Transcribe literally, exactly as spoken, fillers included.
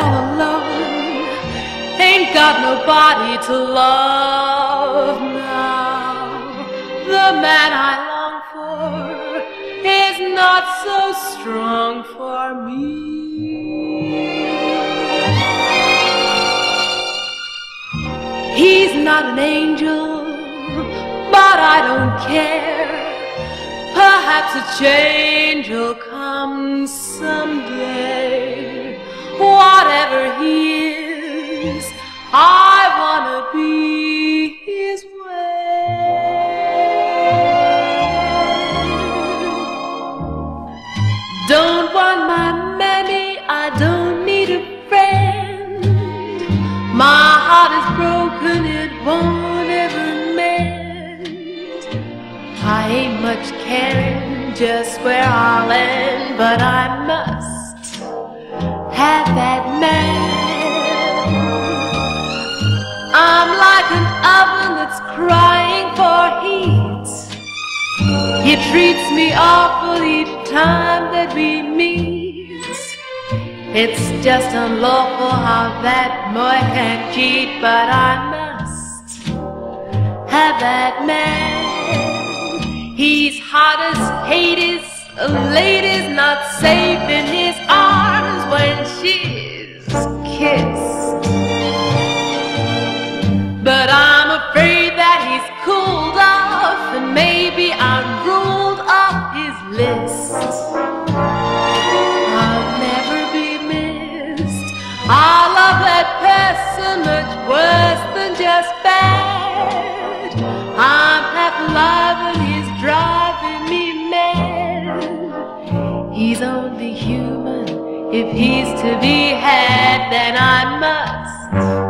all alone, ain't got nobody to love now. The man I long for is not so strong for me. He's not an angel, but I don't care. Perhaps a change will come someday. Whatever he is, I wanna be his way. Don't want my mammy, I don't need a friend. My heart is broken, it won't ever mend. I ain't much caring just where I'll end, but I must have that man. I'm like an oven that's crying for heat. He treats me awful each time that we meet. It's just unlawful how that boy can cheat, but I must have that man. He's hot as Hades, a lady's not safe in his arms when she's kissed. But I'm afraid that he's cooled off, and maybe I'm ruled off his list. I'll never be missed. I love that person much worse than just bad. I'm half alive and he's driving me mad. He's only human. If he's to be had, then I must